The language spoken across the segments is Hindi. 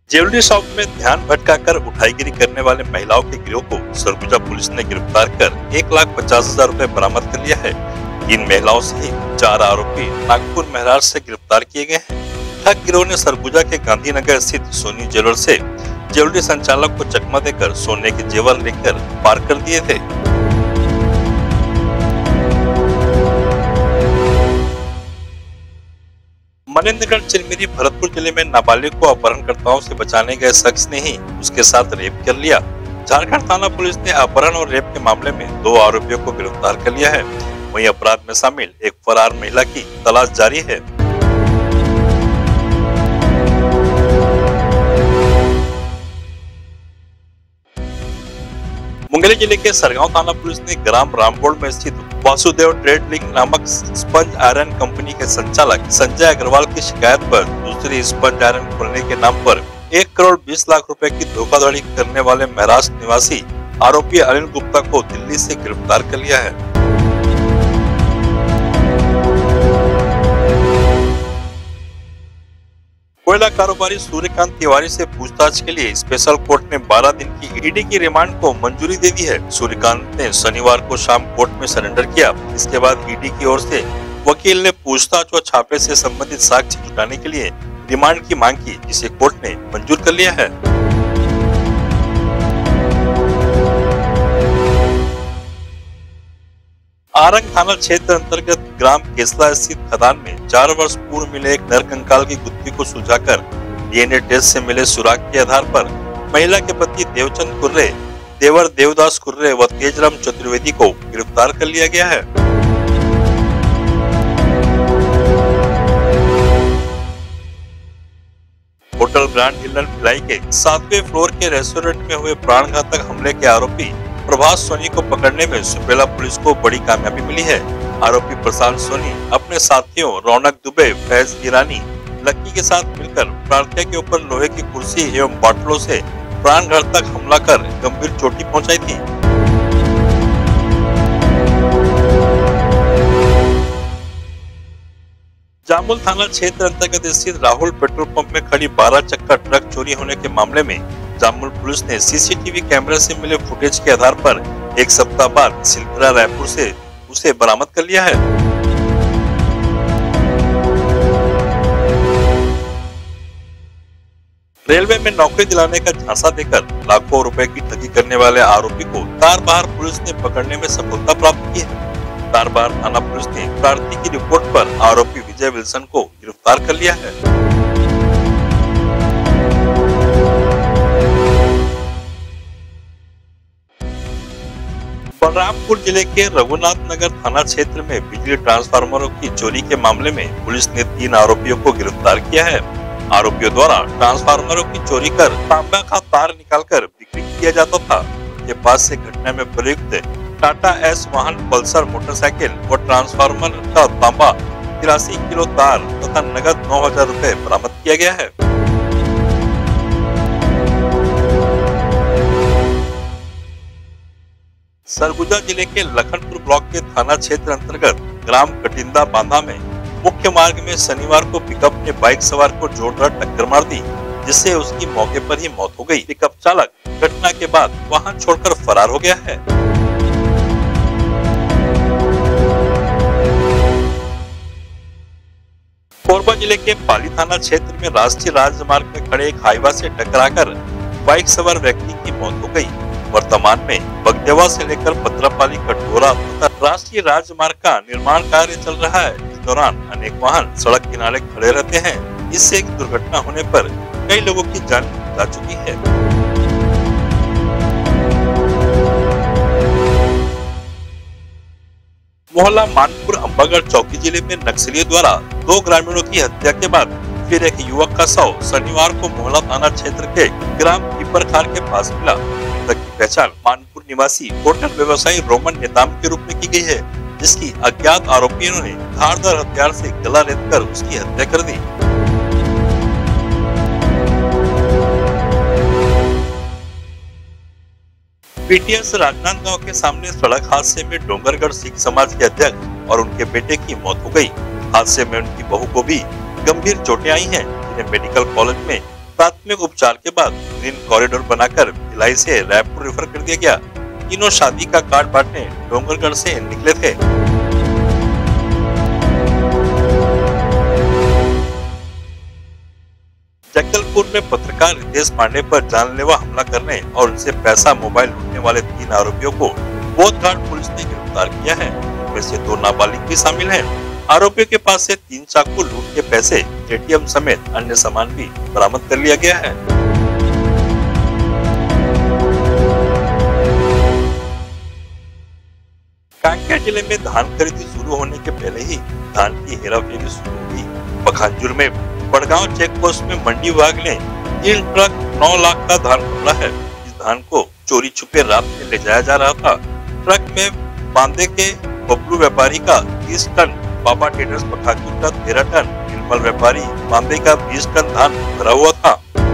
ज्वेलरी शॉप में ध्यान भटकाकर उठाईगिरी करने वाले महिलाओं के गिरोह को सरगुजा पुलिस ने गिरफ्तार कर 1,50,000 रुपए बरामद कर लिया है। 3 महिलाओं सहित 4 आरोपी नागपुर महाराष्ट्र से गिरफ्तार किए गए हैं। ठग गिरोह ने सरगुजा के गांधीनगर स्थित सोनी ज्वेलर से ज्वेलरी संचालक को चकमा देकर सोने के जेवर लेकर पार कर दिए थे। मनेन्द्रगढ़ चिरमिरी भरतपुर जिले में नाबालिग को अपहरणकर्ताओं से बचाने गए शख्स ने ही उसके साथ रेप कर लिया। झारखंड थाना पुलिस ने अपहरण और रेप के मामले में 2 आरोपियों को गिरफ्तार कर लिया है। वहीं अपराध में शामिल एक फरार महिला की तलाश जारी है। मुंगेली जिले के सरगांव थाना पुलिस ने ग्राम रामबोड़ में स्थित वासुदेव ट्रेड लिंक नामक स्पंज आयरन कंपनी के संचालक संजय अग्रवाल की शिकायत पर दूसरी स्पंज आयरन खोलने के नाम पर 1,20,00,000 रुपए की धोखाधड़ी करने वाले महाराष्ट्र निवासी आरोपी अनिल गुप्ता को दिल्ली से गिरफ्तार कर लिया है। कोयला कारोबारी सूर्यकांत तिवारी से पूछताछ के लिए स्पेशल कोर्ट ने 12 दिन की ईडी की रिमांड को मंजूरी दे दी है। सूर्यकांत ने शनिवार को शाम कोर्ट में सरेंडर किया। इसके बाद ईडी की ओर से वकील ने पूछताछ व छापे से संबंधित साक्ष्य जुटाने के लिए रिमांड की मांग की, जिसे कोर्ट ने मंजूर कर लिया है। आरंग थाना क्षेत्र अंतर्गत ग्राम केसला स्थित खदान में 4 वर्ष पूर्व मिले एक नरकंकाल की गुत्थी को सुलझाकर डीएनए टेस्ट से मिले सुराग के आधार पर महिला के पति देवचंद कुर्रे, देवर देवदास कुर्रे व तेजराम चतुर्वेदी को गिरफ्तार कर लिया गया है। होटल ग्रैंड हिलन भिलाई के 7वें फ्लोर के रेस्टोरेंट में हुए प्राणघातक हमले के आरोपी प्रभास सोनी को पकड़ने में सुपेला पुलिस को बड़ी कामयाबी मिली है। आरोपी प्रशांत सोनी अपने साथियों रौनक दुबे, फैज ईरानी, लक्की के साथ मिलकर प्रार्थना के ऊपर लोहे की कुर्सी एवं बाटलों से प्राणघातक हमला कर गंभीर चोटी पहुंचाई थी। जामुल थाना क्षेत्र अंतर्गत स्थित राहुल पेट्रोल पंप में खड़ी 12 चक्का ट्रक चोरी होने के मामले में जामुल पुलिस ने सीसीटीवी कैमरे से मिले फुटेज के आधार पर 1 सप्ताह बाद सिलखुरा रायपुर से उसे बरामद कर लिया है। रेलवे में नौकरी दिलाने का झांसा देकर लाखों रुपए की ठगी करने वाले आरोपी को तारबहार पुलिस ने पकड़ने में सफलता प्राप्त की है। तारबहार थाना पुलिस ने प्रार्थी की रिपोर्ट पर आरोपी विजय विल्सन को गिरफ्तार कर लिया है। बलरामपुर जिले के रघुनाथ नगर थाना क्षेत्र में बिजली ट्रांसफार्मरों की चोरी के मामले में पुलिस ने 3 आरोपियों को गिरफ्तार किया है। आरोपियों द्वारा ट्रांसफार्मरों की चोरी कर तांबा का तार निकालकर बिक्री किया जाता था। उनके पास से घटना में प्रयुक्त टाटा एस वाहन, पल्सर मोटरसाइकिल और ट्रांसफार्मर का तांबा, 83 किलो तार तथा नगद 9,000 रुपए बरामद किया गया है। सरगुजा जिले के लखनपुर ब्लॉक के थाना क्षेत्र अंतर्गत ग्राम कटिंदा बांधा में मुख्य मार्ग में शनिवार को पिकअप ने बाइक सवार को जोरदार टक्कर मार दी, जिससे उसकी मौके पर ही मौत हो गई। पिकअप चालक घटना के बाद वाहन छोड़कर फरार हो गया है। कोरबा जिले के पाली थाना क्षेत्र में राष्ट्रीय राजमार्ग में खड़े एक हाईवा से टकराकर बाइक सवार व्यक्ति की मौत हो गई। वर्तमान में बगदेवा से लेकर पत्रापाली कटघोरा तथा राष्ट्रीय राजमार्ग का निर्माण कार्य चल रहा है। इस दौरान अनेक वाहन सड़क किनारे खड़े रहते हैं। इससे एक दुर्घटना होने पर कई लोगों की जान जा चुकी है। मोहल्ला मानपुर अंबागढ़ चौकी जिले में नक्सलियों द्वारा 2 ग्रामीणों की हत्या के बाद फिर एक युवक का शव शनिवार को मोहल्ला थाना क्षेत्र के ग्राम पीपरखार के पास मिला। मृतक की पहचान मानपुर निवासी होटल व्यवसायी रोमन नेताम के रूप में की गई है, जिसकी अज्ञात आरोपियों ने धारदार हथियार से गला रेतकर उसकी हत्या कर दी। पीटीएस राजनांदगांव के सामने सड़क हादसे में डोंगरगढ़ सिख समाज के अध्यक्ष और उनके बेटे की मौत हो गई। हादसे में उनकी बहू को भी गंभीर चोटें आई हैं, जिन्हें मेडिकल कॉलेज में प्राथमिक उपचार के बाद ग्रीन कॉरिडोर बनाकर भिलाई से रायपुर रेफर कर दिया गया। तीनों शादी का कार्ड बांटने डोंगरगढ़ से निकले थे। जगदलपुर में पत्रकार रितेश पांडे पर जानलेवा हमला करने और उनसे पैसा मोबाइल लूटने वाले 3 आरोपियों को बोधघाट पुलिस ने गिरफ्तार किया है। इनमें से 2 नाबालिग भी शामिल हैं। आरोपियों के पास से 3 चाकू, लूट के पैसे, एटीएम समेत अन्य सामान भी बरामद कर लिया गया है। कांकेर जिले में धान खरीदी शुरू होने के पहले ही धान की हेराफेरी शुरू हुई। पखानजूर में बड़गांव चेक पोस्ट में मंडी विभाग ने 3 ट्रक 9 लाख का धान पकड़ा है। इस धान को चोरी छुपे रात में ले जाया जा रहा था। ट्रक में बांदे के बबलू व्यापारी का 30 टन, बाबा ट्रेडर्स पखानजूर का 13 टन, निर्मल व्यापारी बांदे का 20 टन धान भरा हुआ था।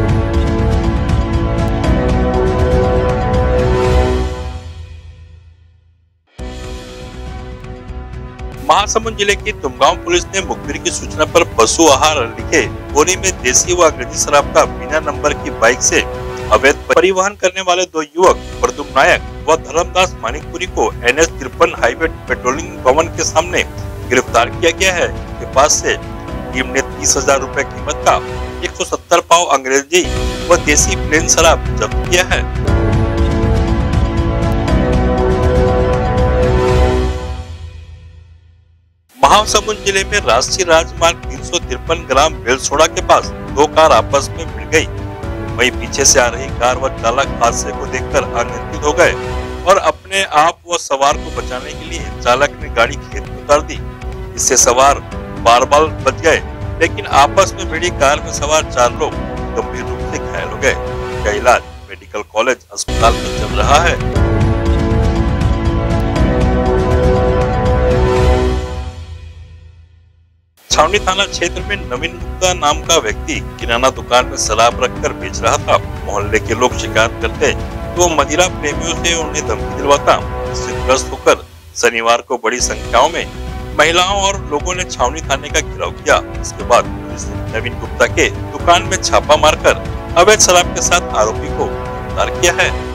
महासमुंद जिले की तुमगांव पुलिस ने मुखबिर की सूचना पर पशु आहार लिखे बोरे में देसी व अंग्रेजी शराब का बिना नंबर की बाइक से अवैध परिवहन करने वाले 2 युवक प्रदुम नायक व धर्मदास मानिकपुरी को NH 53 हाईवे पेट्रोलिंग भवन के सामने गिरफ्तार किया गया है। के पास से टीम ने 30,000 रुपए कीमत का 170 पाव अंग्रेजी व देसी प्लेन शराब जब्त किया है। महासमुंद जिले में राष्ट्रीय राजमार्ग 353 ग्राम बेलसोड़ा के पास 2 कार आपस में भिड़ गई। वहीं पीछे से आ रही कार व चालक हादसे को देखकर अनियंत्रित हो गए और अपने आप व सवार को बचाने के लिए चालक ने गाड़ी खेत में उतार दी। इससे सवार बार-बार बच गए, लेकिन आपस में भिड़ी कार में सवार 4 लोग गंभीर रूप से घायल हो गए। इनका इलाज मेडिकल कॉलेज अस्पताल में चल रहा है। छावनी थाना क्षेत्र में नवीन गुप्ता नाम का व्यक्ति किराना दुकान में शराब रखकर बेच रहा था। मोहल्ले के लोग शिकायत करते तो मदिरा प्रेमियों से उन्हें धमकी दिलवाता। इससे त्रस्त होकर शनिवार को बड़ी संख्याओं में महिलाओं और लोगों ने छावनी थाने का घेराव किया। इसके बाद पुलिस ने नवीन गुप्ता के दुकान में छापा मारकर अवैध शराब के साथ आरोपी को गिरफ्तार किया है।